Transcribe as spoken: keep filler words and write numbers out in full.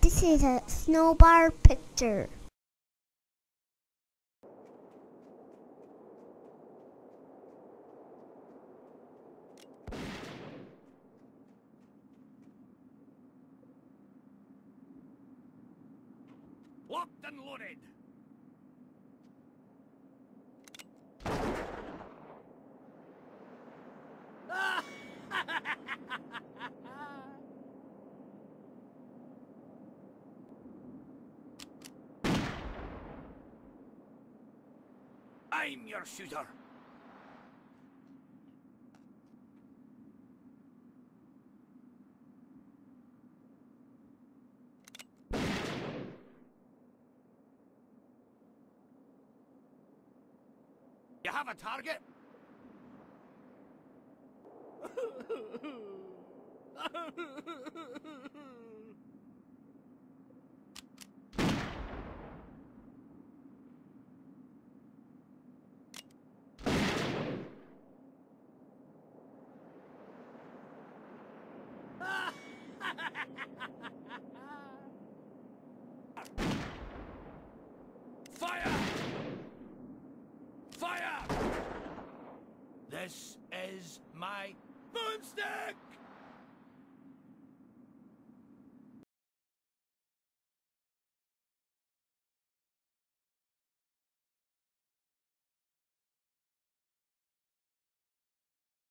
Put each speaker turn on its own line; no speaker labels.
This is a snowbar picture.
Locked and loaded. I'm your shooter. You have a target? Fire! Fire! This is my boomstick!